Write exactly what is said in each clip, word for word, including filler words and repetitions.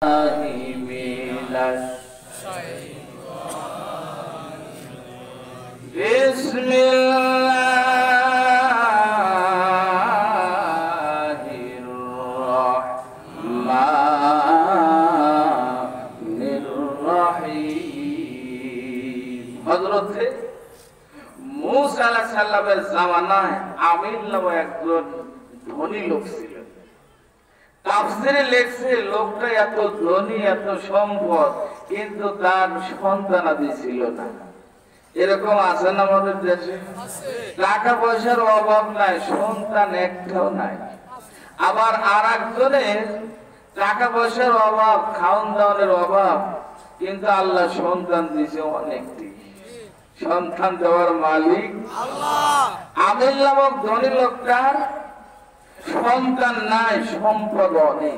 मूसा अलैहिस सालामेर জামানায় আমির নামে একজন ধনী লোক ছিল। তাফসীরে লেখছে লোকটা এত ধনী এত সম্পদ কিন্তু তার সন্তানাদি ছিল না। এরকম আছে না আমাদের দেশে? টাকা পয়সার অভাব নাই, সন্তান একটাও নাই। আবার আর একজনের টাকা পয়সার অভাব, খাওয়ান দাওয়ানের অভাব, কিন্তু আল্লাহ সন্তান দিয়েছে অনেকটি। সন্তান দেওয়ার মালিক আল্লাহ। আমির নামক ধনী লোকটার সন্তান নাই, সম্পদ অনেক।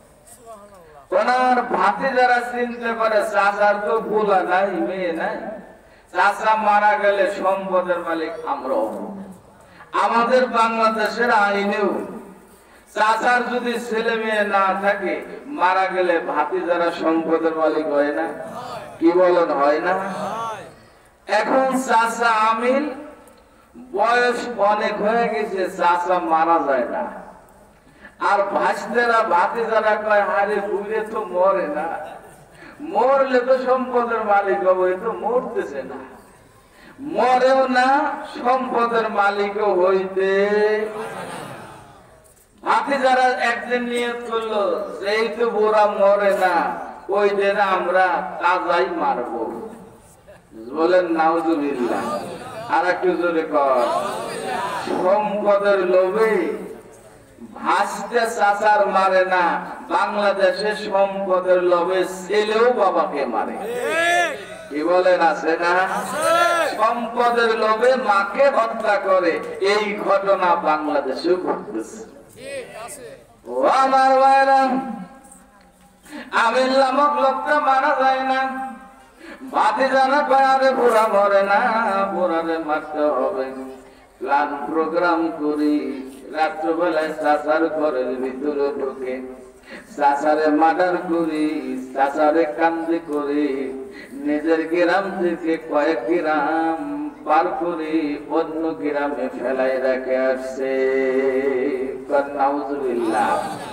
ওনার ভাতিজারা চিন্তা করে চাচার তো পোলা নাই, মেয়ে নাই, চাচা মারা গেলে সম্পদের মালিক আমরা। আমাদের বাংলাদেশের আইনেও চাচার যদি ছেলে মেয়ে না থাকে, মারা গেলে ভাতিজারা সম্পদের মালিক হয় না? কি বলেন, হয় না? এখন চাচা আমির বয়স অনেক হয়ে গেছে, চাচা মারা যায় না। আর ভাইস্তেরা ভাতিজারা কয় হারে বুড়ে তো মরে না, মরলে তো সম্পদের মালিক হবে, তো মরতেছে না, মরেও না, সম্পদের মালিকও হইতে। ভাতিজারা একদিন নিয়ত করলো যেহেতু বুড়া মরে না, ওই দিন আমরা তাজাই মারবো। বলেন নাউজুবিল্লাহ। আর একটু জোরে কর। সম্পদের লোভে ভাসতে চাচার মারে না, বাংলাদেশে সম্পদের লোভে ছেলেও বাবাকে মারে। কি বলেন, আছে না? সম্পদের লোভে মাকে হত্যা করে, এই ঘটনা বাংলাদেশেও ঘটতেছে। ও আমার ভাইরা, আমির নামক লোকটা মারা যায় না। ভাতিজারা কয় আরে বুড়া মরে না, বুড়ারে মারতে হবে। প্ল্যান প্রোগ্রাম করি, রাত্রবেলায় চাচার ঘরের ভিতরে ঢুকে চাচারে মার্ডার করি, চাচারে কান্দি করি, নিজের গ্রাম থেকে কয়েক গ্রাম পার করে অন্য গ্রামে ফেলাই রেখে আসছে। নাউজুবিল্লাহ।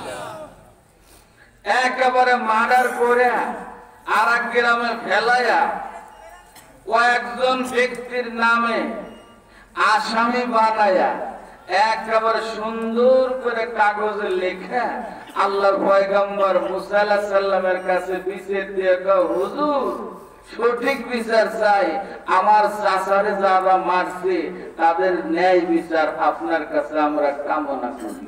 একেবারে মার্ডার করে আর এক গ্রামে ফেলাইয়া কয়েকজন ব্যক্তির নামে আসামি বানায়া একেবারে সুন্দর করে কাগজে লেখা আল্লাহর পয়গম্বর মুসা আলাইহিস সালামের কাছে বিচার দিয়ে কও, হুজুর সঠিক বিচার চাই, আমার চাচারে যারা মারছে তাদের ন্যায় বিচার আপনার কাছে আমরা কামনা করি।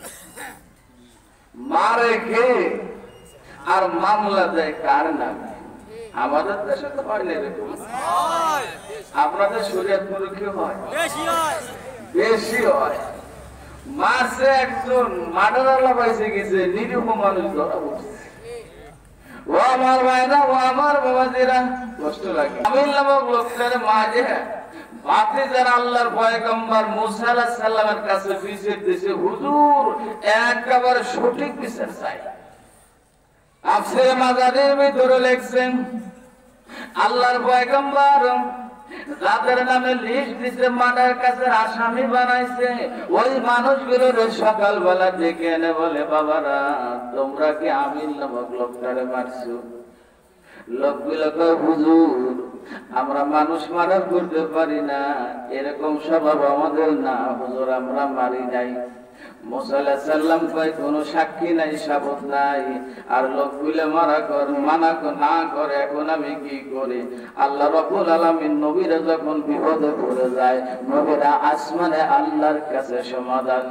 মারে কে আর মামলা দেয় কার নামে? আমাদের দেশে তো হয় না এরকম। আপনাদের শরীয়তপুরে কি হয়? বেশি হয়। মারছে একজন, মার্ডার পাইছে গেছে, নিরীহ মানুষ ধরা পড়ছে। ও আমার ভাইরা, ও আমার বাবাজিরা, কষ্ট লাগে। আমির নামক লোকটার মাঝে ভাতিজারা আল্লাহর পয়গম্বর মুসা আলাইহিস সালামের কাছে বিচার দিয়েছে, হুজুর একেবারে সঠিক বিচার চাই। তাফসীরে মাজারির ভিতরে লিখছেন আল্লাহর পয়গম্বর যাদের নামে লিস্ট দিতে মার্ডার কাছে আসামি বানাইছে, ওই মানুষগুলোর সকালবেলা ডেকে এনে বলে, বাবারা তোমরা কি আমির নামক লোকটারে মারছো? লোকগুলো কয়, হুজুর আমরা মানুষ মার্ডার করতে পারি না, এরকম স্বভাব আমাদের না, হুজুর আমরা মারি নাই। মুসা আলাইহিস সালাম কয় কোনো সাক্ষী নাই, সাবুত নাই, আর লোকগুলো মারা কর মানা না করে, এখন আমি কি করি? আল্লাহ রাব্বুল আলামিন নবীরা যখন বিপদে পড়ে যায়, নবীরা আসমানে আল্লাহর কাছে সমাধান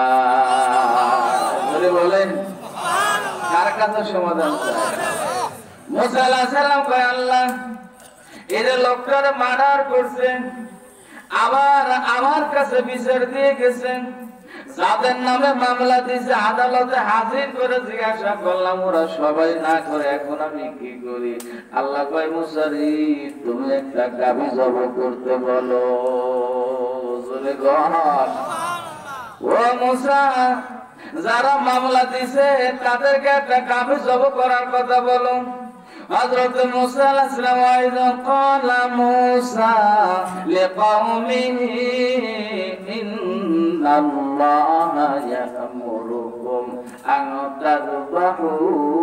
চায়। বলেন সুবহানাল্লাহ। কার কাছে সমাধান চায়? মুসা আলাইহিস সালাম কয়, আল্লাহ এই লোকটারে মার্ডার করছেন, আবার আমার কাছে বিচার দিয়ে গেছেন, যাদের নামে মামলা দিয়েছে আদালতে হাজির করে জিজ্ঞাসা করলাম, ওরা সবাই না করে, এখন আমি কি করি? আল্লাহ কয়, মুসা রে তুমি একটা গাভী জবাই করতে বলো। ও মুসা যারা মামলা দিছে তাদেরকে একটা গাভী জবাই করার কথা বলো। হযরত মুসা আলাইহিস সালাম আইযা ক্বালা মুসা লিকাওমিহি ইন্নাল্লাহা ইয়া'মুরুকুম আন তাযবাহু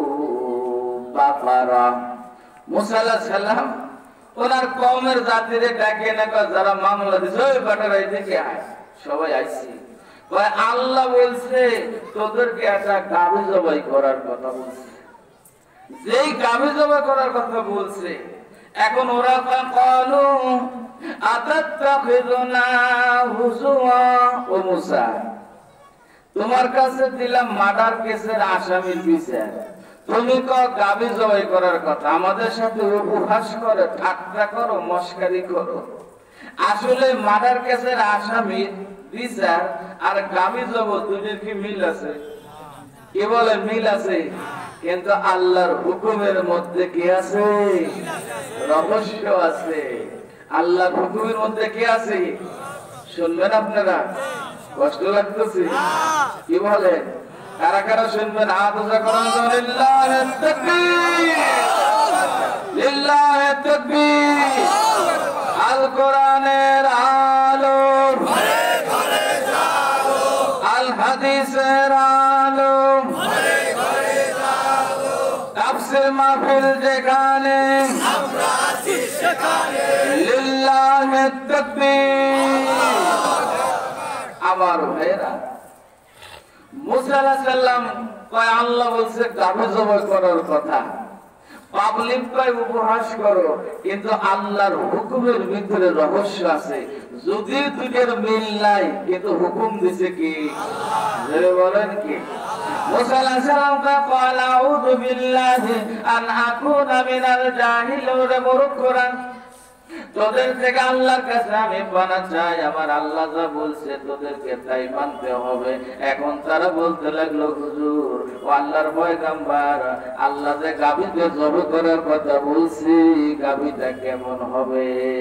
বাকারা। মুসা আলাইহিস সালাম ওনার কওমের জাতিরে ডাকে না, যারা মামলা দিছে ওই বাটারা এদিকে আয়। সবাই আইছে, কয় আল্লাহ বলছে তোদেরকে একটা গাভী জবাই করার কথা বলছে। যেই গাভী জবাই করার কথা বলছে, এখন ওরা ক্বালু আতাত্তাখিযুনা হুজুয়া। ও মুসা, তোমার কাছে দিলাম মার্ডার কেসের আসামির বিচার, তুমি কও গাভী জবাই করার কথা, আমাদের সাথে উপহাস করো, ঠাট্টা করো, মস্কারি করো। আসলে মার্ডার কেসের আসামির বিচার আর গাভী জবাই দুটোর কি মিল আছে? কি বলে মিল আছে? কিন্তু আল্লাহর হুকুমের মধ্যে কি আছে? রহস্য আছে। আল্লাহর হুকুমের মধ্যে কি আছে? শুনবেন আপনারা? কষ্ট লাগতেছে? কি বলেন? কারা কারা শুনবেন? হাত উঁচা করুন। লিল্লাহি তাকবীর, লিল্লাহি তাকবীর। আল কোরআনের আলো, আল হাদিসের আলো, তাফসীর মাহফিল যেখানে, লিল্লাহি তাকবীর। আমার ভাইরা, মুসা আলাইহিস সালাম কয় আল্লাহ বলছে গাভী জবাই করার কথা, পাবলিক কয় উপহাস করো, কিন্তু আল্লাহর হুকুমের ভিতরে রহস্য আছে। যদি দুটোর মিল নাই, কিন্তু হুকুম দিছে কি? আল্লাহ। বলেন কি? মুসা আলাইহিস সালাম কয় আউযু বিল্লাহি আন আকুনা মিনাল জাহিলিন। মুরুখরা, তোদের থেকে আল্লাহর কাছে আমি পানা চাই, আমার আল্লাহ যা বলছে তোদেরকে তাই মানতে হবে। এখন তারা বলতে লাগলো, হুজুর ও আল্লাহর পয়গম্বর, আল্লাহ যে গাভীকে জবাই করার কথা বলছি, গাভীটা কেমন হবে?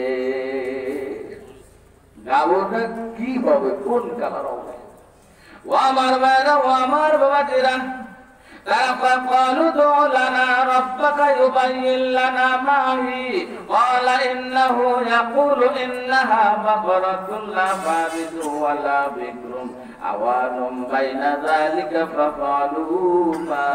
গাভীটা কি হবে? কোন কালার হবে? ও আমার ভাইরা, ও আমার বাবাজিরা, قالوا ادع لنا ربك يبين لنا ما هي قال إنه يقول إنها بقرة لا فارض ولا بكر عوان بين ذلك فقالوا ما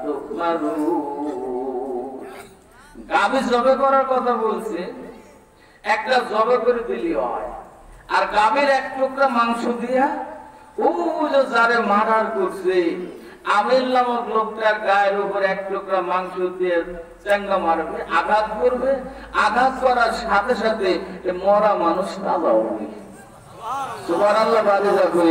تؤمرون। গাভী জবাই করার কথা বলছে, একটা জবাই করে দিলি হয়। আর গাভীর এক টুকরা মাংস দিয়া ও যে যারে মার্ডার করছে আমির নামক লোকটার গায়ের উপর এক টুকরা মাংস দিয়ে চাঙ্গা মারবে, আঘাত করবে। আঘাত করার সাথে সাথে মরা মানুষ তাজা হবে। সুবহানাল্লাহ। বাড়ি যাবে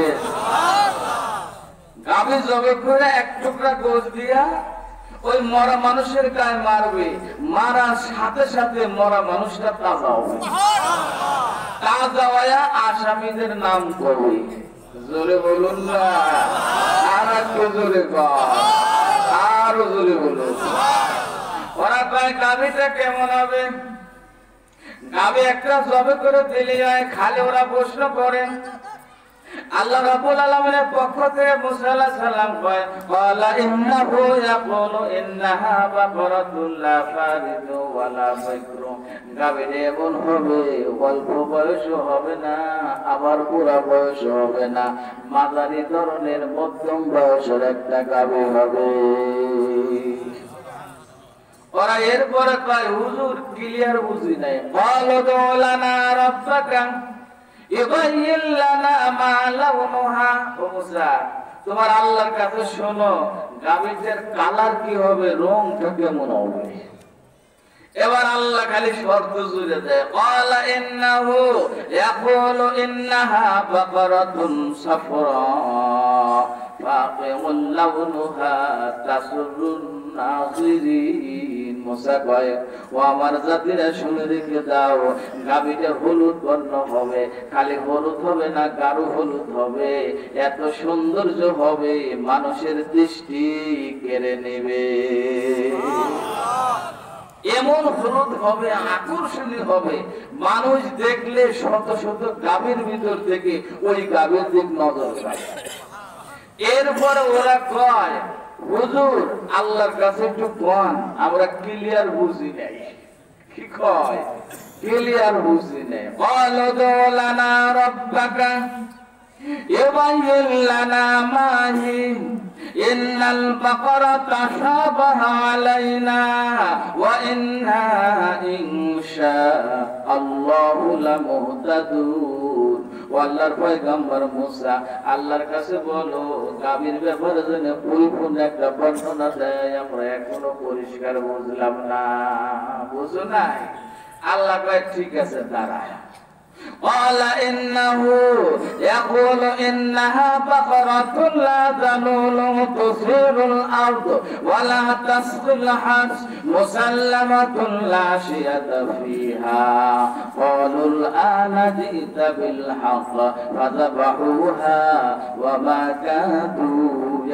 গাভী জবাই করে এক টুকরা গোশত দিয়া ওই মরা মানুষের গায়ে মারবে, মারার সাথে সাথে মরা মানুষটা তাজা হবে। তাজা হয়ে আসামিদের নাম করবে। জোরে বলুন না, আর একটু জোরে কর, আরো জোরে বলুন। ওরা কয় গাভীটা কেমন হবে? গাভী একটা জবাই করে দিলে হয়। খালি ওরা প্রশ্ন করেন, আল্লাহ রাব্বুল আলামিনের পক্ষ থেকে মুসা আলাইহিস সালাম কয় ক্বালা ইন্নাহু ইয়াকুলু ইন্নাহা বাকারাতুন লা ফারিদু ওয়ালা বিকরু। গাভীর এমন হবে, অল্প বয়স হবে না, আবার পুরা বয়স হবে না, মাঝারি ধরনের মধ্যম বয়সের একটা গাভী হবে। ওরা এরপরে কয় হুজুর ক্লিয়ার বুঝি নাই। ক্বালু উদউ লানা রাব্বাকা ইউবাইয়িন লানা মা লাউনুহা। ও মুসা, তোমার আল্লাহর কাছে শোনো, গাভীর কালার কি হবে, রংটা কেমন হবে। এবার আল্লাহ খালি শর্ত জুড়ে দেয়, ক্বালা ইন্নাহু ইয়াকুলু ইন্নাহা বাকারাতুন সাফরা ফাকিউল লাউনুহা তাসুরুন নাযিরিন। মুসা কয়, ও আমার জাতিরা শুনে রেখে দাও, গাভীটা হলুদ বর্ণ হবে। খালি হলুদ হবে না, গাঢ় হলুদ হবে, এত সৌন্দর্য হবে মানুষের দৃষ্টি কেড়ে নেবে। এমন হলুদ হবে, আকর্ষণীয় হবে, মানুষ দেখলে শত শত গাভীর ভিতর থেকে ওই গাভীর দিক নজর রাখে। এরপরে ওরা কয় হুজুর আল্লাহর কাছে একটু কোন আমরা ক্লিয়ার বুঝি নাই কি কয় ক্লিয়ার বুঝি নাই ক্বালু লানা রাব্বাকা ইউবাইয়িন লানা মা হি ইন্নাল বাকারা তাশাবাহা আলাইনা ওয়া ইন্না ইনশাআল্লাহু লামুহতাদুন। আল্লাহর পয়গম্বর মুসা আল্লাহর কাছে বলো গাভীর ব্যাপারে যেন পরিপূর্ণ একটা বর্ণনা দেয়, আমরা এখনো পরিষ্কার বুঝলাম না। বুঝো নাই? আল্লাহ কয় ঠিক আছে দাঁড়া। قال إنه يقول إنها بقرة لا ذلول تثير الأرض ولا تسقي الحرث مسلمة لا شية فيها قالوا الآن جئت بالحق فذبحوها وما كادوا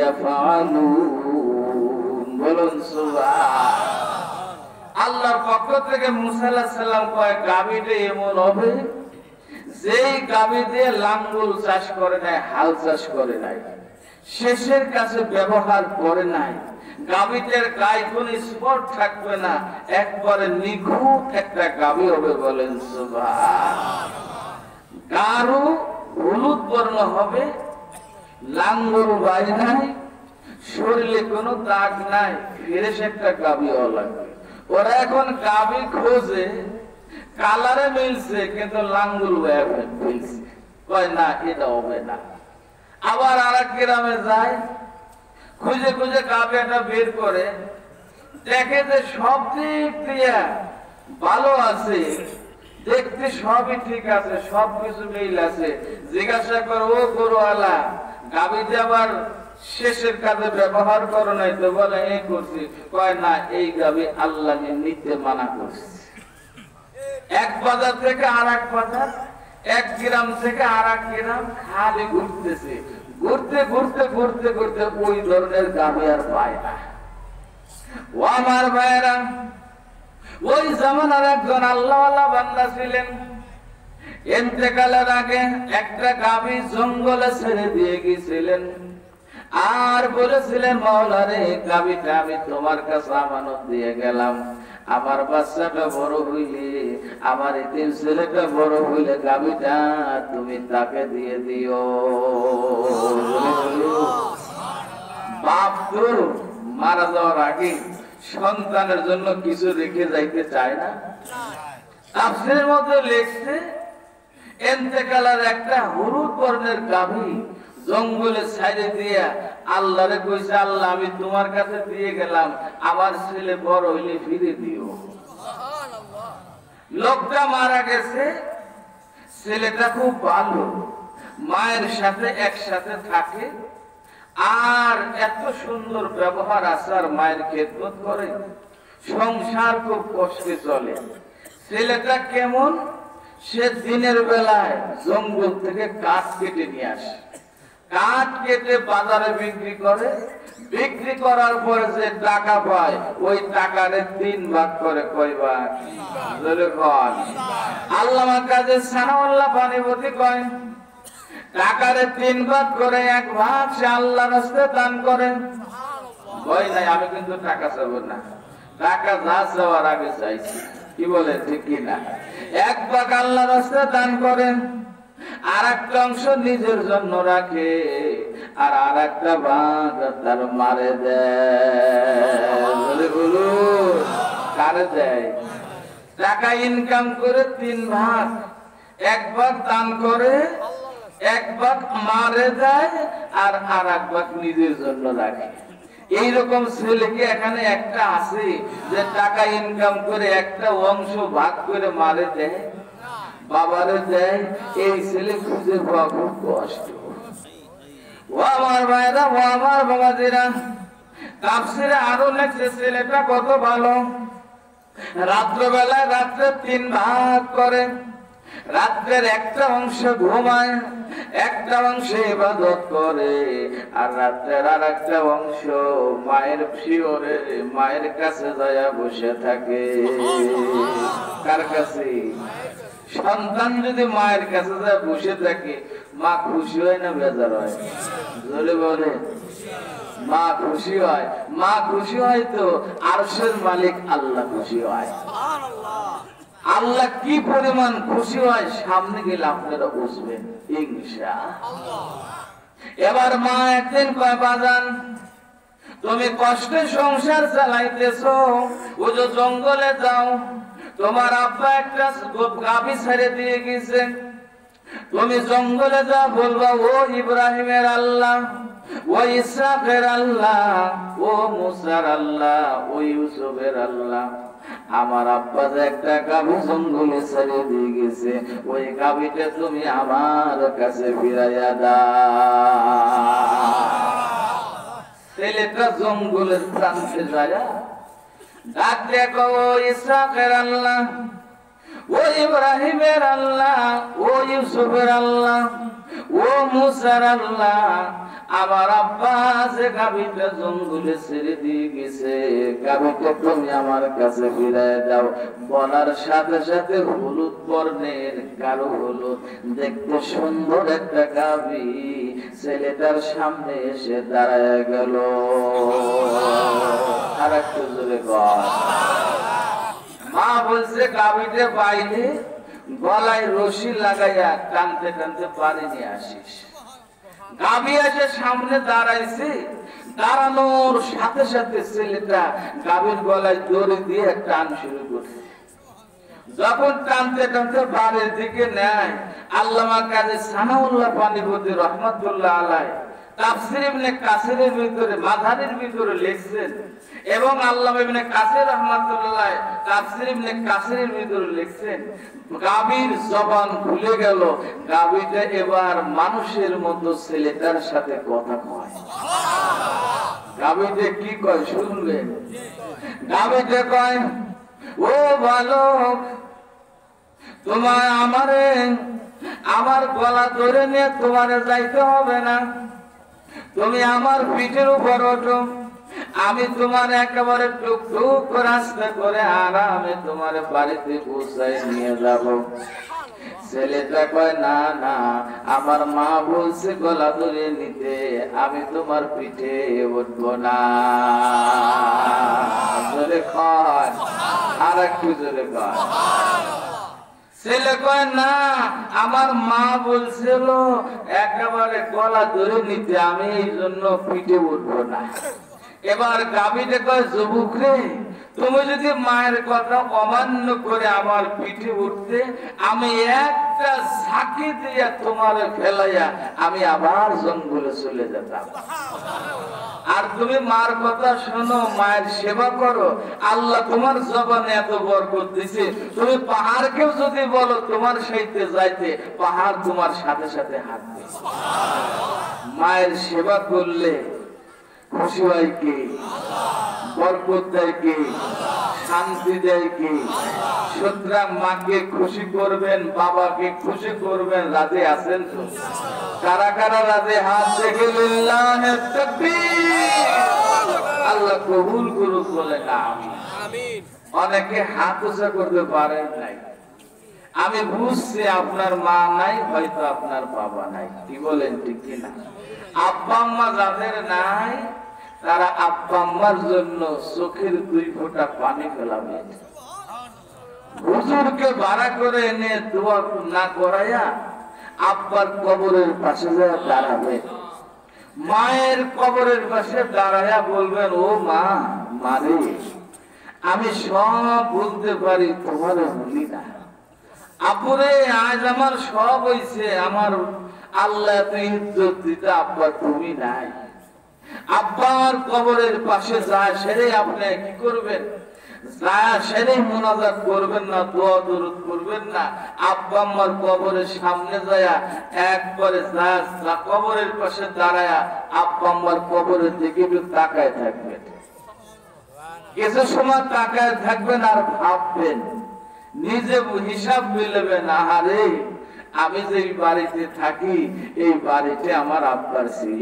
يفعلون। বলুন সুবহান। আল্লাহর পক্ষ থেকে মুসা আলাইহিস সালাম কয় গাভীটা এমন হবে যেই গাভী দিয়ে লাঙ্গল চাষ করে নাই, হাল চাষ করে নাই, শেষের কাছে ব্যবহার করে নাই, গাভীটার গায়ে কোনো স্পট থাকবে না, একবারে নিখুঁত একটা গাভী হবে। বলেন সুবহান। গাঢ় হলুদ বর্ণ হবে, লাঙ্গল বাই নাই, শরীরে কোনো দাগ নাই, ফ্রেশ একটা গাভী হওয়া লাগবে। ওরা এখন গাভী খোঁজে, কালারে মিলছে কিন্তু লাঙ্গুল মিলছে, কয় না এটা হবে না। আবার আর এক গ্রামে যায়, খুঁজে খুঁজে গাভীটা বের করে, দেখে যে সব দিক দিয়ে ভালো আছে, দেখতে সবই ঠিক আছে, সবকিছু মিল আছে। জিজ্ঞাসা করে ও গরুওয়ালা গাভীটা আবার শেষের কাজে ব্যবহার করো নাই তো? বলে এই করছি। কয় না এই গাভী আল্লাহ নিতে মানা করছে। এক বাজার থেকে আর এক বাজার, এক গ্রাম থেকে আর এক গ্রাম খালি ঘুরতেছে, ঘুরতে ঘুরতে ঘুরতে ঘুরতে ওই ধরনের গাভী আর পায় না। ও আমার ভাইরা, ওই জামানার একজন আল্লাহওয়ালা বান্দা ছিলেন, ইন্তেকালের আগে একটা গাভী জঙ্গলে ছেড়ে দিয়ে গিয়েছিলেন আর বলেছিলেন মাওলা রে গাভীটা আমি তোমার কাছে আমানত দিয়ে গেলাম, আমার বাচ্চাটা বড় হইলে, আমার এতিম ছেলেটা বড় হইলে গাভীটা তুমি তাকে দিয়ে দিও। বাপ তো মারা যাওয়ার আগে সন্তানের জন্য কিছু রেখে যাইতে চায় না। তাফসীরের মধ্যে লেখছে ইন্তেকালের একটা হলুদ বর্ণের গাভী জঙ্গলে ছাইড়ে দিয়ে আল্লাহরে কইছে আল্লাহ আমি তোমার কাছে দিয়ে গেলাম, আমার ছেলে বড় হইলে ফিরে দিও। লোকটা মারা গেছে, ছেলেটা খুব ভালো, মায়ের সাথে একসাথে থাকে আর এত সুন্দর ব্যবহার আচার, মায়ের খেদমত করে, সংসার খুব কষ্টে চলে। ছেলেটা কেমন? সে দিনের বেলায় জঙ্গল থেকে কাঠ কেটে নিয়ে আসে, কাঠ কেটে বাজারে বিক্রি করে, বিক্রি করার পরে যে টাকা পায় ওই টাকারে তিন ভাগ করে। কয় ভাগ? আল্লামা কাজী সানাউল্লাহ পানিপতি কয় টাকারে তিন ভাগ করে এক ভাগ সে আল্লাহর রাস্তায় দান করে। কয় নাই আমি কিন্তু টাকা চাবো না, টাকা যা চাওয়ার আগে চাইছি। কি বলে ঠিক কিনা? এক ভাগ আল্লাহর রাস্তায় দান করেন, আর একটা অংশ নিজের জন্য রাখে, আর আর একটা ভাগ তার মারে দেয়। কারে দেয়? টাকা ইনকাম করে তিন ভাগ, এক ভাগ দান করে, এক ভাগ মারে দেয়, আর আর এক ভাগ নিজের জন্য রাখে। এইরকম ছেলে কি এখানে একটা আছে যে টাকা ইনকাম করে একটা অংশ ভাগ করে মারে দেয়, বাবারে দেয়? এই ছেলে খুঁজে পাওয়া খুব কষ্ট। ও আমার ভাইরা, ও আমার বাবাজিরা, তাফসীরে আরো লেখছে ছেলেটা কত ভালো। রাত্রবেলায় রাত্রে তিন ভাগ করে, রাত্রের একটা অংশ ঘুমায়, একটা অংশ ইবাদত করে, আর রাত্রের আর একটা অংশ মায়ের শিওরে মায়ের কাছে যায় বসে থাকে। কার কাছে? সন্তান যদি মায়ের কাছে যায় বসে থাকে, মা খুশি হয় না বেজার হয়? জোরে বলে। মা খুশি হয়। মা খুশি হয় তো আরশের মালিক আল্লাহ খুশি হয়। আল্লাহ কি পরিমাণ খুশি হয় সামনে গেলে আপনারা বুঝবেন ইনশাআল্লাহ। এবার মা একদিন কয়, বাজান তুমি কষ্টে সংসার চালাইতেছো, ও যে জঙ্গলে যাও, তোমার আব্বা একটা গাভী ছেড়ে দিয়ে গেছে, তুমি জঙ্গলে যা বলবা ও ইব্রাহিমের আল্লাহ, ও ইসহাকের আল্লাহ, ও মুসার আল্লাহ, ও ইউসুফের আল্লাহ, আমার আব্বা যে একটা গাভী জঙ্গলে ছেড়ে দিয়ে গেছে, ওই গাভীটা তুমি আমার কাছে ফিরাইয়া দাও। ছেলেটা জঙ্গলের প্রান্তে যায় ডাক দেখো, ও ইসহাকের আল্লাহ, ও ইব্রাহিমের আল্লাহ, ও ইউসুফের আল্লাহ, ও মুসার আল্লাহ, আমার আব্বা যে গাভীটা জঙ্গলে ছেড়ে দিয়ে গেছে, গাভীটা তুমি আমার কাছে ফিরাই দাও। বলার সাথে সাথে হলুদ বর্ণের কালো হলুদ দেখতে সুন্দর একটা গাভী ছেলেটার সামনে এসে দাঁড়ায় গেল। আর একটু জোরে কর। মা বলছে গাভীটা বাইরে গলায় রশি লাগাইয়া টানতে টানতে বাড়ি নিয়ে আসিস। গাভী এসে সামনে দাঁড়াইছে, দাঁড়ানোর সাথে সাথে ছেলেটা গাভীর গলায় দড়ি দিয়ে টান শুরু করছে। যখন টানতে টানতে বাড়ির দিকে নেয়, আল্লামা কাজী সানাউল্লাহ পানিপতি রহমাতুল্লাহ আলাইহি তাফসীর ইবনে কাসিরের ভিতরে মাঝারির ভিতরে লিখছেন, এবং আল্লামা ইবনে কাসির রহমাতুল্লাহ তাফসীর ইবনে কাসিরের ভিতরে লিখছেন, গাভীর জবান খুলে গেল, গাভীটা এবার মানুষের মতো ছেলেটার সাথে কথা কয়। গাভীটা কি কয় শুনবেন? গাভীটা কয়, ও বালক, তোমার আমারে আমার গলা ধরে নিয়ে তোমারে যাইতে হবে না, তুমি আমার পিঠের উপর ওঠো, আমি তোমার একেবারে টুকটুক রাস্তা করে আরামে তোমার বাড়িতে পৌঁছাই নিয়ে যাব। ছেলেটা কয়, না না, আমার মা বলছে গলা ধরে নিতে, আমি তোমার পিঠে উঠবো না। জোরে কয়, আর একটু জোরে কয়। ছেলে কয়, না, আমার মা বলছিল একেবারে গলা ধরে নিতে, আমি এই জন্য পিঠে উঠবো না। এবার গাভীটা কয়, যুবক রে, তুমি যদি মায়ের কথা অমান্য করে আমার পিঠে উঠতে, আমি একটা ঝাঁকি দিয়ে তোমার ফেলাইয়া আমি আবার জঙ্গলে চলে যেতাম। আর তুমি মার কথা শোনো, মায়ের সেবা করো, আল্লাহ তোমার জবানে এত বরকত দিছে, তুমি পাহাড়কেও যদি বলো তোমার সাথে যাইতে, পাহাড় তোমার সাথে সাথে হাঁটবে। মায়ের সেবা করলে খুশি হয় কে? বরকত দেয় কে? শান্তি দেয় কে? সুতরাং মাকে খুশি করবেন, বাবাকে খুশি করবেন, রাজি আছেন তো? কারা কারা রাজি? হাত দেখে লিল্লাহে তাকবীর। আল্লাহ কবুল করুক বলে আমিন। অনেকে হাত উঁচা করতে পারেন নাই। আমি বুঝছি আপনার মা নাই, হয়তো আপনার বাবা নাই, কি বলেন ঠিক কিনা? আব্বা আম্মা যাদের নাই, তারা আব্বা আম্মার জন্য চোখের দুই ফোঁটা পানি ফেলাবে। হুজুরকে ভাড়া করে এনে দোয়া না করাইয়া আব্বার কবরের পাশে যায় দাঁড়াবে, মায়ের কবরের পাশে দাঁড়াইয়া বলবেন, ও মা, মারে, আমি সব বলতে পারি, তোমার ভুলি না। আপুরে, আজ আমার সব হইছে, আমার আল্লাহ তো ইজ্জত দিতে আব্বা তুমি নাই। আব্বার কবরের পাশে যায় সেরে আপনি কি করবেন? যায় সেরে মুনাজাত করবেন না, দোয়া দরুদ করবেন না, আব্বা আম্মার কবরের সামনে যায় একবারে যায় কবরের পাশে দাঁড়ায়া আব্বা আম্মার কবরের দিকে একটু তাকায় থাকবেন। কিছু সময় তাকায় থাকবেন আর ভাববেন, নিজে হিসাব মিলবেন, আহারে, আমি যে বাড়িতে থাকি এই বাড়িতে আমার আব্বার ছিল,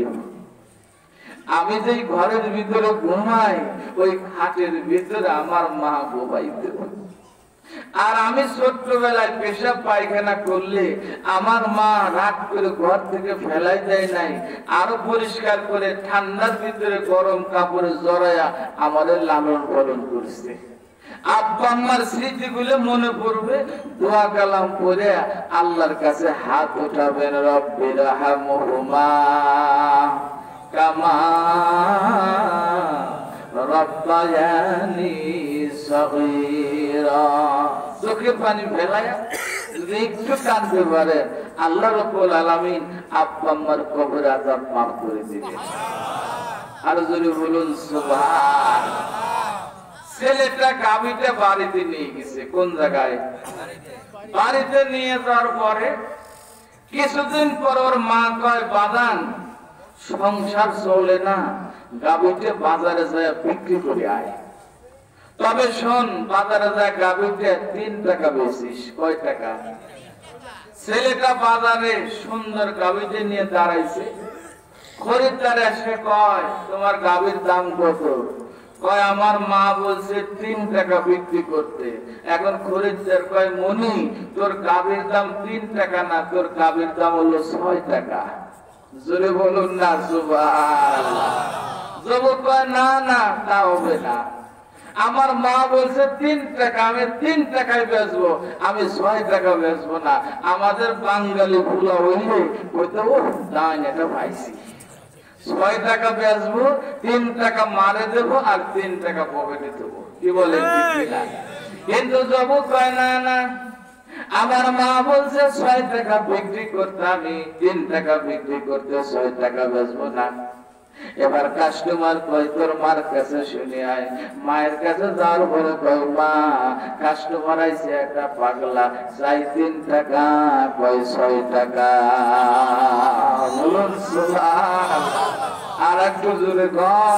আমি যে ঘরের ভিতরে ঘুমাই ওই খাটের ভিতরে আমার মা ঘুমাইতে। আর আমি ছোট্টবেলায় পেশাব পায়খানা করলে আমার মা রাগ করে ঘর থেকে ফেলাই দেয় নাই, আরো পরিষ্কার করে ঠান্ডার ভিতরে গরম কাপড়ে জড়াইয়া আমাদের লালন পালন করছে। আব্বা আম্মার স্মৃতিগুলো মনে পড়বে, দোয়া কালাম পড়ে আল্লাহর কাছে হাত উঠাবেন, রব্বির হামহুমা কামা রব্বায়ানি সগীরা। চোখের পানি ফেলায়া যদি একটু কাঁদতে পারে, আল্লাহ রাব্বুল আলামিন আব্বা আম্মার কবর আযাব মাফ করে দিবেন। আর যদি বলুন সুবহান। ছেলেটা গাভীটা বাড়িতে নিয়ে গেছে, কোন জায়গায়? বাড়িতে নিয়ে যাওয়ার পরে কিছুদিন পর ওর মা কয়, বাদান সংসার চলে না, গাভীটা বাজারে যায় বিক্রি করে আয়। তবে শোন, বাজারে যায় গাভীটা তিন টাকা বেচিস। কয় টাকা? ছেলেটা বাজারে সুন্দর গাভীটা নিয়ে দাঁড়াইছে। খরিদ্দার এসে কয়, তোমার গাভীর দাম কত? কয়, আমার মা বলছে তিন টাকা বিক্রি করতে। এখন খরিদ্দার কয়, মনি তোর গাভীর দাম তিন টাকা না, তোর গাভীর দাম হলো ছয় টাকা। জোরে বলুন না সুবহানাল্লাহ। যুবক কয়, না না তা হবে না, আমার মা বলছে তিন টাকা, আমি তিন টাকায় বেচবো, আমি ছয় টাকা বেচবো না। আমাদের বাঙালি ফুলা হইলে কইতে, ও দান এটা পাইছি, ছয় টাকা বেচবো, তিন টাকা মারে দেবো আর তিন টাকা পকেটে দেবো। কি বলেন? কিন্তু যুবক কয়, না না, আমার মা বলছে ছয় টাকা বিক্রি করতে, আমি তিন টাকা বিক্রি করতে ছয় টাকা বেচবো না। এবার কাস্টমার কয়, তোর মার কাছে শুনে আয়। মায়ের কাছে যাওয়ার পরে কয়, মা কাস্টমার আইছে একটা পাগলা, চাই তিন টাকা, কয় ছয় টাকা। বলুন সুবহানাল্লাহ। আর একটু জোরে কন।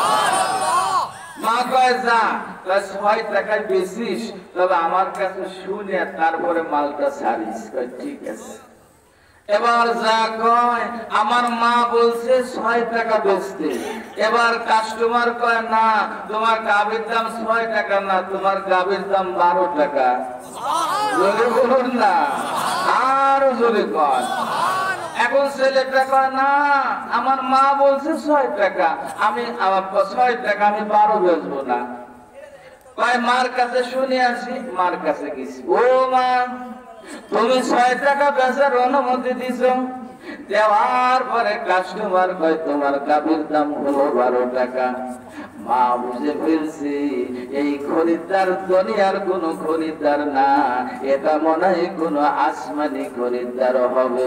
মা কয়, যা ছয় টাকায় বেচিস, তবে আমার কাছে শুনে তারপরে মালটা ছাড়িস। কয় ঠিক আছে। এবার যা কয়, আমার মা বলছে ছয় টাকা বেচতে। এবার কাস্টমার কয়, না তোমার গাভীর দাম ছয় টাকা না, তোমার গাভীর দাম বারো টাকা। জোরে বলুন না, আর জোরে কয়। এখন ছেলেটা কয়, না আমার মা বলছে ছয় টাকা, আমি ছয় টাকা আমি বারো বেচবো না। কয়, মার কাছে শুনে আসি। মার কাছে গেছি। ও মা, তুমি ছয় টাকা বেচার অনুমতি দিছ, দেওয়ার পরে কাস্টমার কয় তোমার গাভীর দাম হলো বারো টাকা। মা বুঝে ফেলছি এই খরিদ্দার দুনিয়ার কোন খরিদ্দার না, এটা মনে হয় কোন আসমানি খরিদ্দার হবে।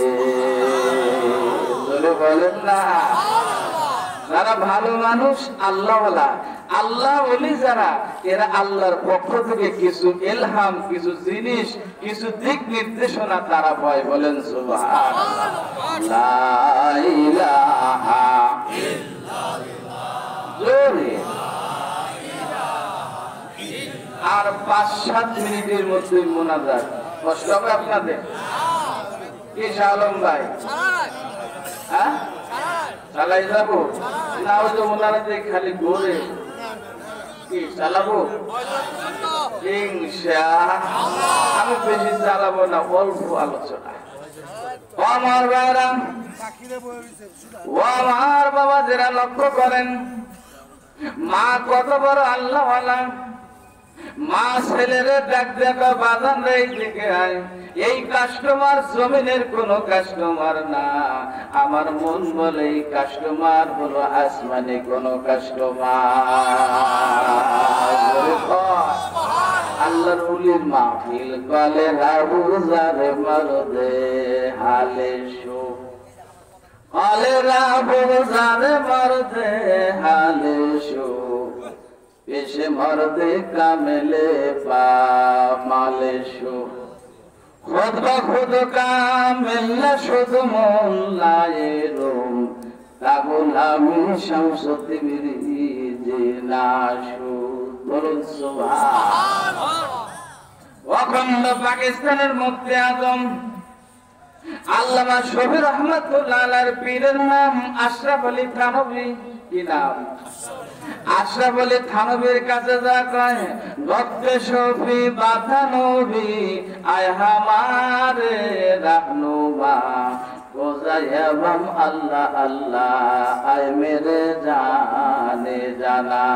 বলেন না, যারা ভালো মানুষ, আল্লাহওয়ালা, আল্লাহ ওলি যারা, এরা আল্লাহর পক্ষ থেকে কিছু ইলহাম, কিছু জিনিস, কিছু দিক নির্দেশনা তারা পায়। বলেন সুবহানাল্লাহ। লা ইলাহা ইল্লাল্লাহ। জোরে। আর পাঁচ সাত মিনিটের মধ্যে মোনাজাত। কষ্ট হবে আপনাদের? কি শালম ভাই, হ্যাঁ চালাই যাবো না? ওই তো মোনাজাতে খালি ঘুরে কি চালাবো? ইনশাআল্লাহ আমি বেশি চালাবো না, অল্প আলোচনা। আমার ভাইরা, ও আমার বাবা, যারা লক্ষ্য করেন মা কত বড় আল্লাহওয়ালা। মা ছেলেরে ডাক দেখা, বাজান রে দিকে আয়। এই কাস্টমার জমিনের কোন কাস্টমার না, আমার মন বলে এই কাস্টমার হলো আসমানি কোন কাস্টমার। আল্লাহর ওলির মাহফিল কলে রাবু যারে মরদে হালে শো, কলে রাবু যারে মরদে হালে শো, পেশে মরদে কামেলে পা মালে শো, খুদ বা খুদ কামেল্লা শুধু মোল্লায়ে রুম, তাগুলামি শামসুদ্দিন যে নাশু। বলুন সুবহানাল্লাহ। অখণ্ড পাকিস্তানের মুফতি আজম আল্লামা শফি রহমাতুল্লাহ আলাইহির পীরের নাম আশরাফ আলী থানভী। কি নাম? আশরাফ আলী থানবীর কাছে যা কয় রক্তে শফি বাধা নবী আয় হামারে রাহনুমা কোজায়াম আল্লাহ আল্লাহ আয় মেরে জানে জানা।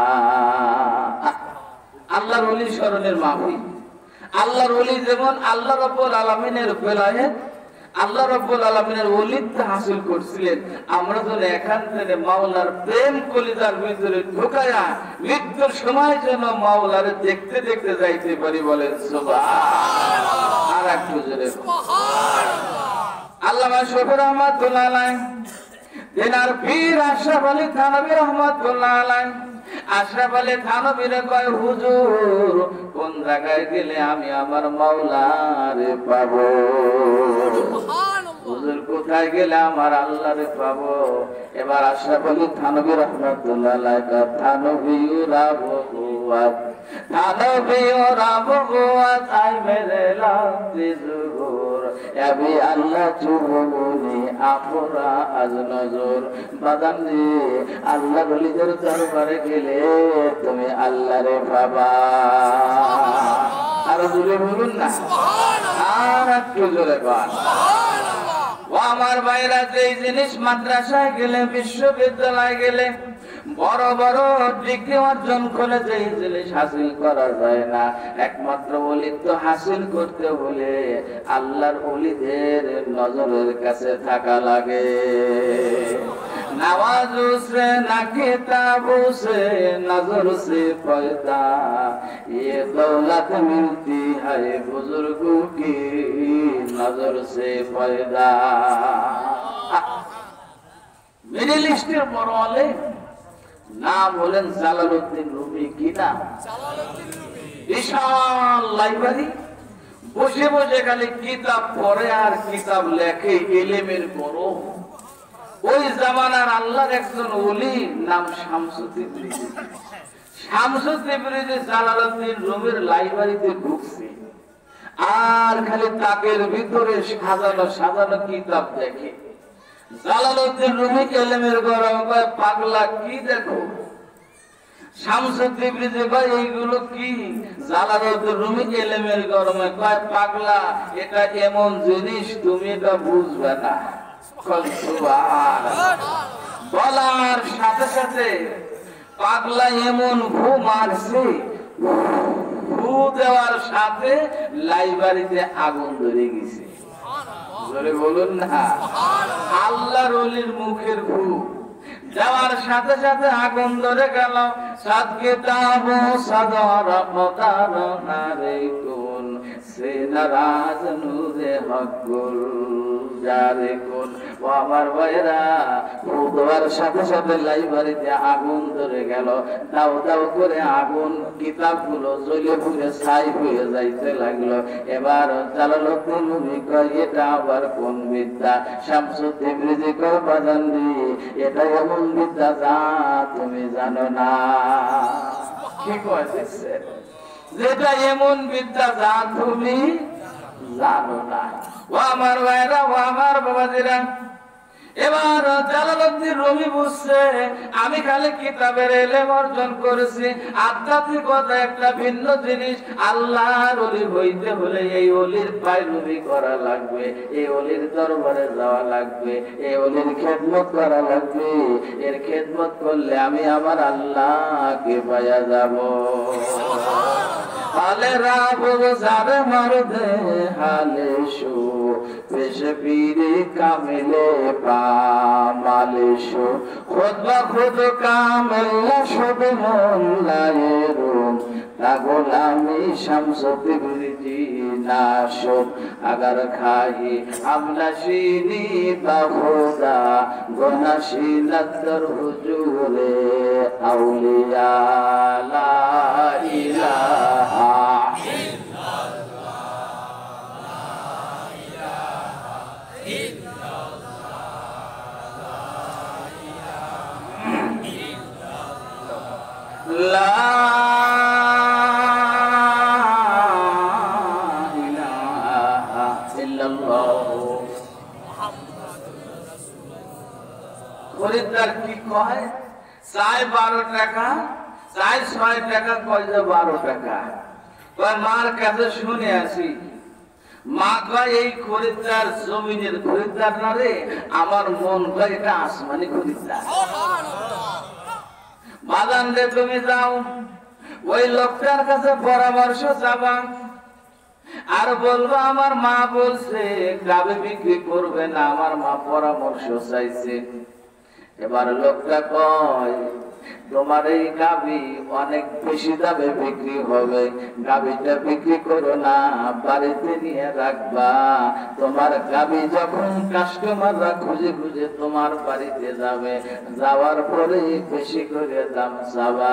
আল্লাহর ওলি স্মরণের মাহফিল। আল্লাহর ওলি যেমন আল্লাহ রাব্বুল আলামিনের বেলায়েত আল্লাহ রাব্বুল আলামিনের ওলিত্ব হাসিল করছিলেন, আমরা যেন এখান থেকে মাওলার প্রেম কলিজার ভিতরে ঢুকায়া মৃত্যুর সময় যেন মাওলারে দেখতে দেখতে যাইতে পারি, বলেন সুবহানাল্লাহ। আর একটু জোরে সুবহানাল্লাহ। আল্লামা শফি রহমাতুল্লাহ আলাইহি দিনার পীর আশরাফ আলী থানবী রহমাতুল্লাহ আলাইহি আশরাফ আলী থানবীর কয় হুজুর কোন জায়গায় গেলে আমি আমার মাওলারে পাবো? হুজুর কোথায় গেলে আমার আল্লাহরে পাবো? এবার আশরাফ আলী থানবী রহমাতুল্লাহ আলাইহি থানবী রাবুয়াত থানবী রাবুয়াত আই মেরে লাতি জুহুর এবি আল্লাহ চুবুনি আপরা আজ নজর। বাদামজি আল্লাহ ওলিদের দরবারে গেলে তুমি আল্লাহরে পাবা। আর জোরে বলুন না সুবহানাল্লাহ। আর একটু জোরে বল সুবহানাল্লাহ। ও আমার ভাইরা, যেই জিনিস মাদ্রাসায় গেলে বিশ্ববিদ্যালয়ে গেলে বড় বড় ডিগ্রি অর্জন করে যেই জিনিস হাসিল করা যায় না, একমাত্র ওলিত্ব হাসিল করতে হলে আল্লাহর ওলিদের নজরের কাছে থাকা লাগে। नवाजू से न किताबों से नजर से पैदा ये दौलत मिलती है बुजुर्गों की नजर से पैदा। मिडिल ईस्टेर बड़ आलेम नाम হলেন জালালউদ্দিন রুমি। কি নাম? Jalaluddin Rumi. বিশাল লাইব্রেরি, বসে বসে খালি কিতাব পড়ে আর কিতাব লেখে, ইলমের বড়। ওই জামানার আল্লাহর একজন ওলি নাম Shamsuddin Rizi. Shamsuddin Rizi Jalaluddin রুমির লাইব্রেরিতে ঢুকছে আর খালি তাকের ভিতরে সাজানো সাজানো কিতাব দেখে। জালালউদ্দিন রুমি ইলমের গরম কয় পাগলা কি দেখো? শামসুদ্দিন রিজি কয় এইগুলো কি? জালালউদ্দিন রুমি ইলমের গরমে কয় পাগলা এটা এমন জিনিস তুমি এটা বুঝবে না। বলার সাথে সাথে পাগলা এমন ঘু মারছে, ঘু দেওয়ার সাথে লাইব্রেরিতে আগুন ধরে গেছে। জোরে বলুন না আল্লাহর ওলির মুখের ঘু দেওয়ার সাথে সাথে আগুন ধরে গেল। সাদ কিতাব সাদর মতারনা রে কোন সে নারাজ নূরে হকুল যারে কোন। ও আমার ভাইরা, দেওয়ার সাথে সাথে লাইব্রেরিতে আগুন ধরে গেল। দাও দাও করে আগুন কিতাবগুলো জ্বলে পুড়ে ছাই হয়ে যাইতে লাগলো। এবার জালালউদ্দিন রুমি কয় এটা আবার কোন বিদ্যা? শামসুদ্দিন রিজি কয় বাজানজি এটা এমন বিদ্যা যা তুমি জানো না। কি কয় দেখছেন? যেটা এমন বিদ্যা যা তুমি জানো না। ও আমার ভাইরা, ও আমার বাবাজিরা, এবার জালালউদ্দিন রুমি বুঝছে আমি খালি কিতাবের ইলম অর্জন করেছি, আধ্যাত্মিকতা একটা ভিন্ন জিনিস। আল্লাহর ওলি হইতে হলে এই ওলির পায়রবি করা লাগবে, এই ওলির দরবারে যাওয়া লাগবে, এই ওলির খেদমত করা লাগবে। এর খেদমত করলে আমি আমার আল্লাহকে পাইয়া যাব। হালে রাব জারে মারদে হালে শু পেশ পীরে কামিলে পামালিশু খুদ বা খুদ কামিল্লা শুভ মোল্লায়েরুম তা গোলামি শামসুদ্দিন রিজি নাশুব আগার খাহি আমলাশিনি বা খুদা গোনাশি লদ্দর হুজুরে আউলিয়া লা ইলাহা খরিদ্দার কি কয়? চায় বারো টাকা চাই ছয় টাকা কয় যে বারো টাকা। কয় মার কাছে শুনে আসি। মা কয় এই খরিদ্দার জমিনের খরিদ্দার না রে, আমার মন কয় এটা আসমানি খরিদ্দার। বাজান রে তুমি যাও ওই লোকটার কাছে পরামর্শ চাবা, আর বলবো আমার মা বলছে গাভী বিক্রি করবে না, আমার মা পরামর্শ চাইছে। এবার লোকটা কয় তোমার এই গাভী অনেক বেশি দামে বিক্রি হবে, গাভীটা বিক্রি করো না, বাড়িতে নিয়ে রাখবা। তোমার গাভী যখন কাস্টমাররা খুঁজে খুঁজে তোমার বাড়িতে যাবে, যাওয়ার পরে বেশি করে দাম চাবা।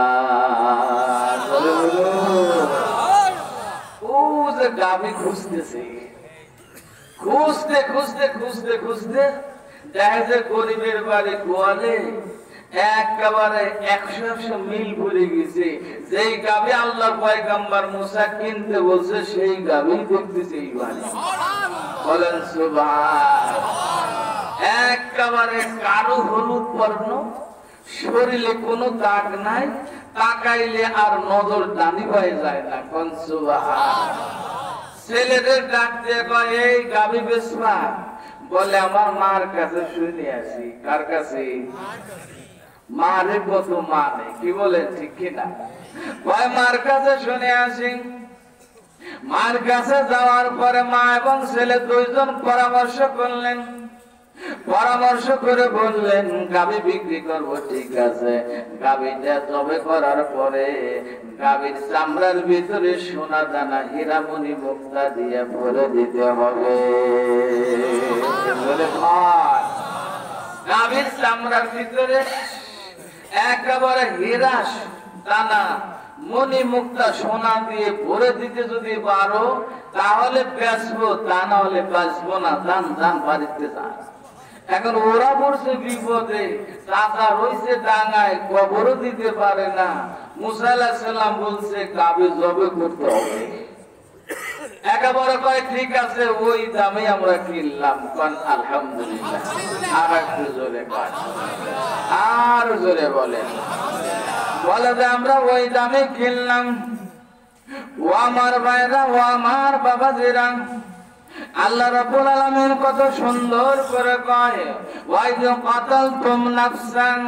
ও যে গাভী খুঁজতেছে, খুঁজতে খুঁজতে খুঁজতে খুঁজতে দেখা যায় গরিবের বাড়ি গোয়ালে একেবারে একশো একশো মিল ভরে গেছে। যেই গাভী আল্লাহ পয়গম্বর মুসা কিনতে বলছে সেই গাভী দেখতেছে এই বাড়ি। বলেন সুবহান। একেবারে কালো হলুদ বর্ণ, শরীরে কোনো দাগ নাই, তাকাইলে আর নজর ডানি হয়ে যায় না। কোন সুবহান। ছেলেদের ডাক দিয়ে কয় এই গাভী বেচবা? বলে আমার মার কাছে শুনে আসি। কার কাছে? মারে কত মানে কি বলে ঠিক কিনা? কয় মার কাছে শুনে আসি। মার কাছে যাওয়ার পরে মা এবং ছেলে দুইজন পরামর্শ করলেন। পরামর্শ করে বললেন গাভী বিক্রি করবো, ঠিক আছে। গাভীটা জবে করার পরে গাভীর চামড়ার ভিতরে সোনা দানা হীরামণি মুক্তা দিয়ে ভরে দিতে হবে। বলে গাভীর চামড়ার ভিতরে একেবারে হীরা দানা মণি মুক্তা সোনা দিয়ে ভরে দিতে যদি পারো তাহলে বেচবো, তা না হলে বেচবো না। যান যান বাড়িতে যান। এখন ওরা পড়ছে বিপদে, চাচা রয়েছে ডাঙায়, কবরও দিতে পারে না। মুসা আলাইহিস সালাম বলছে গাভী জবে করতে হবে। একেবারে কয় ঠিক আছে, ওই দামে আমরা কিনলাম। কোন আলহামদুলিল্লাহ। আর একটু জোরে কয়, আর জোরে বলেন। বলে যে আমরা ওই দামে কিনলাম। ও আমার ভাইরা, ও আমার বাবাজিরা, আল্লাহ রাব্বুল আলামিন কত সুন্দর করে কয় ওয়াইদ কাতালতুম নাফসান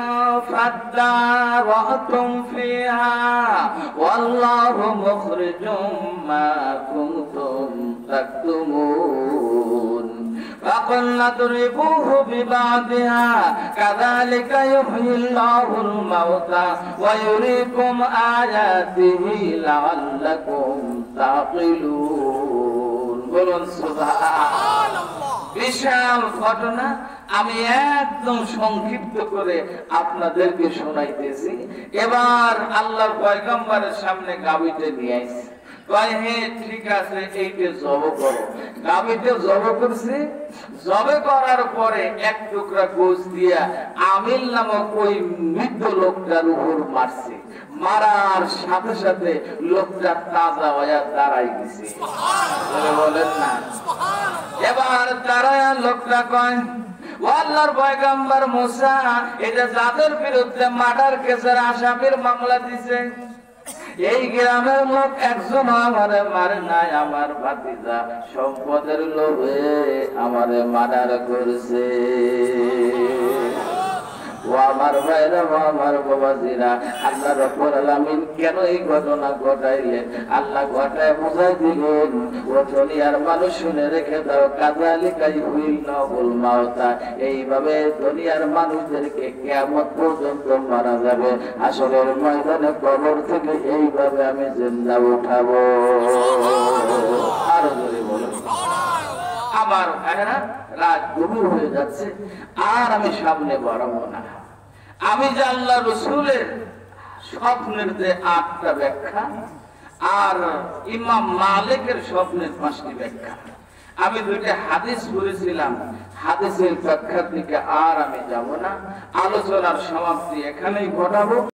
ফাদারাতুম ফিহা ওয়াল্লাহু মুখরিজুম মা কুনতুম তাকতুমুন ফাকুলনা তুরিবুহু বিবাদিহা কাযালিকা ইউহয়িল্লাহুল মাউতা ওয়া ইউরিকুম আয়াতিহি লাআল্লাকুম তাকিলুন। বলুন সুবহানাল্লাহ। বিশাল ঘটনা আমি একদম সংক্ষিপ্ত করে আপনাদেরকে শোনাইতেছি। এবার আল্লাহর পয়গম্বরের সামনে গাভীটা নিয়ে আসছে। কয় হে ঠিক আছে, এইটা জব করো। গাভীটা জব করছে। জবে করার পরে এক টুকরা গোশ দিয়া আমিল নামক ওই মৃত লোকটার উপর মারছে। মারার সাথে সাথে লোকটা তাজা হয়ে দাঁড়াই গেছে। বলেন না। এবার দাঁড়ায় লোকটা কয় ও আল্লাহর পয়গম্বর মুসা, এটা যাদের বিরুদ্ধে মার্ডার কেসের আসামির মামলা দিছে, এই গ্রামের লোক একজন আমারে মারে নাই, আমার ভাতিজা সম্পদের লোভে আমারে মার্ডার করেছে। ও আমার ভাইরা, ও আমার বাবাজিরা, আল্লাহ রাব্বুল আলামিন কেন এই ঘটনা ঘটাইলেন? আল্লাহ ঘটায় বুঝাই দিলেন ও দুনিয়ার মানুষ শুনে রেখে দাও, কাযালিকা ইউহয়িল্লাহুল মাউতা, এইভাবে দুনিয়ার মানুষদেরকে কিয়ামত পর্যন্ত মারা যাবে। হাসরের ময়দানে কবর থেকে এইভাবে আমি জিন্দা উঠাবো। আরো জোরে বলুন। আমার ভাইরা, রাত গভীর হয়ে যাচ্ছে, আর আমি সামনে বাড়াবো না। আমি যে আল্লাহ রসুলের স্বপ্নের যে আটটা ব্যাখ্যা আর ইমাম মালিকের স্বপ্নের পাঁচটি ব্যাখ্যা, আমি দুইটা হাদিস পড়েছিলাম। হাদিসের ব্যাখ্যার দিকে আর আমি যাব না। আলোচনার সমাপ্তি এখানেই ঘটাবো।